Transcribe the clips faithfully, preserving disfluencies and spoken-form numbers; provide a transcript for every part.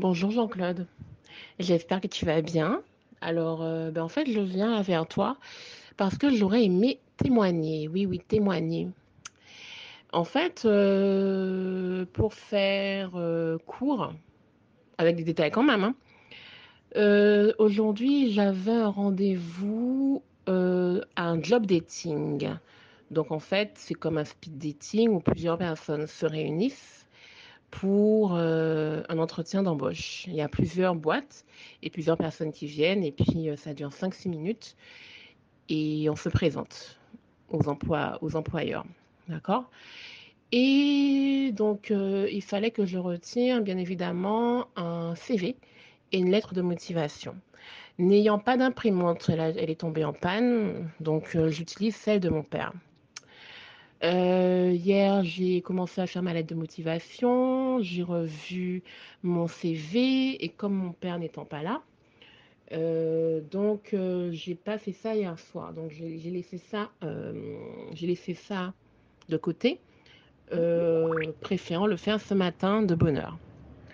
Bonjour Jean-Claude, j'espère que tu vas bien. Alors, euh, ben, en fait, je viens vers toi parce que j'aurais aimé témoigner. Oui, oui, témoigner. En fait, euh, pour faire euh, court, avec des détails quand même, hein, euh, aujourd'hui, j'avais un rendez-vous euh, à un job dating. Donc, en fait, c'est comme un speed dating où plusieurs personnes se réunissent pour euh, un entretien d'embauche. Il y a plusieurs boîtes et plusieurs personnes qui viennent et puis euh, ça dure cinq six minutes et on se présente aux, emplois, aux employeurs. D'accord. Et donc, euh, il fallait que je retire, bien évidemment, un C V et une lettre de motivation. N'ayant pas d'imprimante, elle, a- elle est tombée en panne, donc euh, j'utilise celle de mon père. Euh, hier, j'ai commencé à faire ma lettre de motivation, j'ai revu mon C V et comme mon père n'étant pas là, euh, donc euh, j'ai pas fait ça hier soir. Donc j'ai j'ai laissé ça, euh, j'ai laissé ça de côté, euh, préférant le faire ce matin de bonne heure.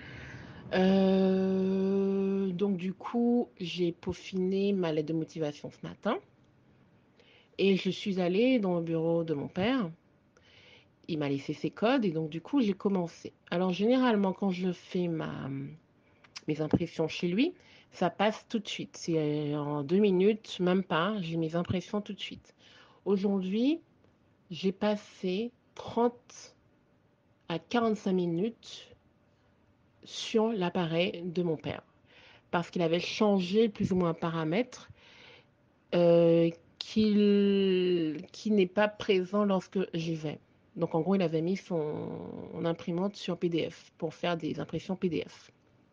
Euh, donc du coup, j'ai peaufiné ma lettre de motivation ce matin et je suis allée dans le bureau de mon père. Il m'a laissé ses codes et donc du coup j'ai commencé. Alors généralement quand je fais ma, mes impressions chez lui, ça passe tout de suite. C'est en deux minutes, même pas, j'ai mes impressions tout de suite. Aujourd'hui, j'ai passé trente à quarante-cinq minutes sur l'appareil de mon père parce qu'il avait changé plus ou moins un paramètre euh, qu'il, qui n'est pas présent lorsque j'y vais. Donc en gros, il avait mis son imprimante sur P D F pour faire des impressions P D F.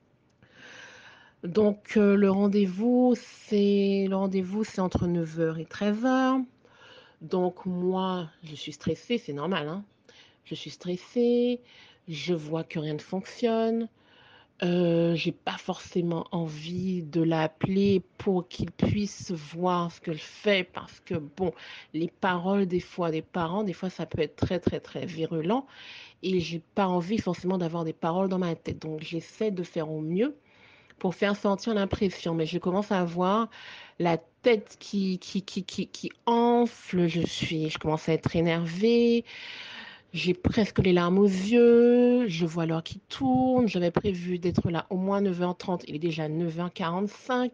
Donc euh, le rendez-vous, c'est le rendez-vous, c'est entre neuf heures et treize heures. Donc moi, je suis stressée, c'est normal, hein. Je suis stressée, je vois que rien ne fonctionne. Euh, j'ai pas forcément envie de l'appeler pour qu'il puisse voir ce que je fais parce que bon, les paroles des fois des parents, des fois ça peut être très très très virulent et j'ai pas envie forcément d'avoir des paroles dans ma tête. Donc j'essaie de faire au mieux pour faire sentir l'impression, mais je commence à avoir la tête qui qui qui qui, qui enfle, je suis, je commence à être énervée. J'ai presque les larmes aux yeux, je vois l'heure qui tourne, j'avais prévu d'être là au moins neuf heures trente, il est déjà neuf heures quarante-cinq.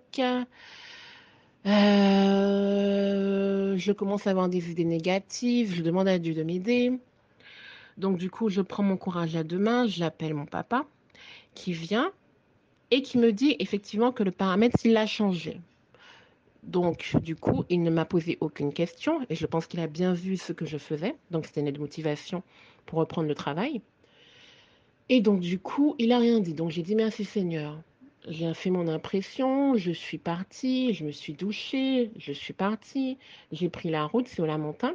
Euh, je commence à avoir des idées négatives, je demande à Dieu de m'aider. Donc du coup, je prends mon courage à deux mains, j'appelle mon papa qui vient et qui me dit effectivement que le paramètre, il a changé. Donc, du coup, il ne m'a posé aucune question et je pense qu'il a bien vu ce que je faisais. Donc, c'était une aide de motivation pour reprendre le travail. Et donc, du coup, il a rien dit. Donc, j'ai dit merci Seigneur. J'ai fait mon impression, je suis partie, je me suis douchée, je suis partie, j'ai pris la route, c'est au Lamentin.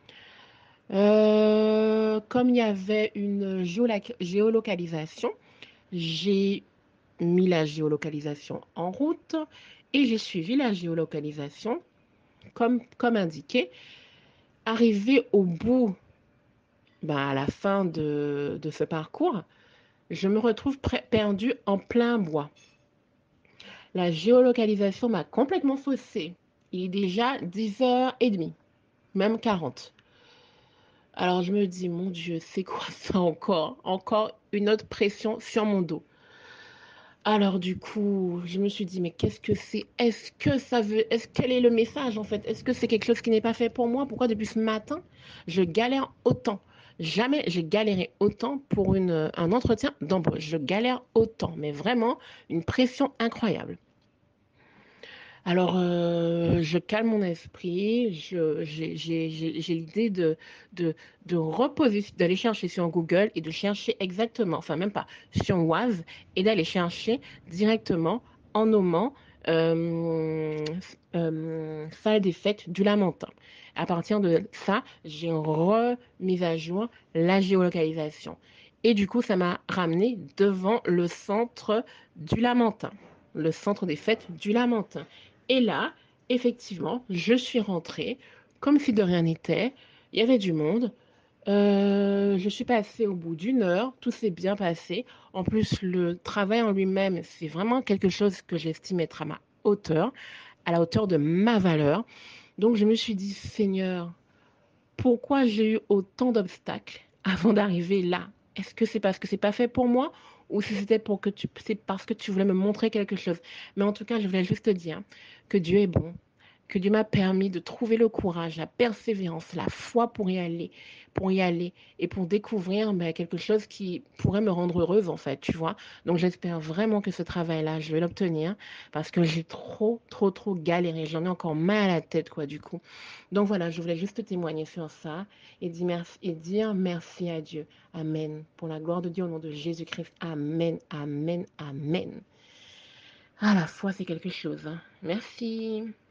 Euh, comme il y avait une géolac- géolocalisation, j'ai mis la géolocalisation en route et j'ai suivi la géolocalisation comme, comme indiqué. Arrivé au bout, ben, à la fin de, de ce parcours, je me retrouve pré- perdue en plein bois. La géolocalisation m'a complètement faussée. Il est déjà dix heures trente, même quarante. Alors je me dis, mon Dieu, c'est quoi ça encore? Encore une autre pression sur mon dos. Alors du coup, je me suis dit, mais qu'est-ce que c'est? Est-ce que ça veut... Est-ce quel est le message en fait? Est-ce que c'est quelque chose qui n'est pas fait pour moi? Pourquoi depuis ce matin, je galère autant? Jamais j'ai galéré autant pour une, un entretien d'embauche. Je galère autant, mais vraiment une pression incroyable. Alors, euh, je calme mon esprit, je- j'ai j'ai- j'ai- j'ai l'idée de, de, de reposer, d'aller chercher sur Google et de chercher exactement, enfin même pas, sur Waz, et d'aller chercher directement en nommant euh, euh, salle des fêtes du Lamentin. À partir de ça, j'ai remis à jour la géolocalisation. Et du coup, ça m'a ramené devant le centre du Lamentin, le centre des fêtes du Lamentin. Et là, effectivement, je suis rentrée comme si de rien n'était. Il y avait du monde. Heu, je suis passée au bout d'une heure, tout s'est bien passé. En plus, le travail en lui-même, c'est vraiment quelque chose que j'estime être à ma hauteur, à la hauteur de ma valeur. Donc je me suis dit: «Seigneur, pourquoi j'ai eu autant d'obstacles avant d'arriver là? Est-ce que c'est parce que c'est pas fait pour moi ou si c'était pour que tu c'est parce que tu voulais me montrer quelque chose?» Mais en tout cas, je voulais juste te dire que Dieu est bon, que Dieu m'a permis de trouver le courage, la persévérance, la foi pour y aller pour y aller et pour découvrir, bah, quelque chose qui pourrait me rendre heureuse, en fait, tu vois? Donc j'espère vraiment que ce travail-là, je vais l'obtenir parce que j'ai trop, trop, trop galéré. J'en ai encore mal à la tête, quoi, du coup. Donc voilà, je voulais juste te témoigner sur ça et dire merci, et dire merci à Dieu. Amen. Pour la gloire de Dieu, au nom de Jésus-Christ. Amen, amen, amen. Ah, la foi, c'est quelque chose, hein. Merci.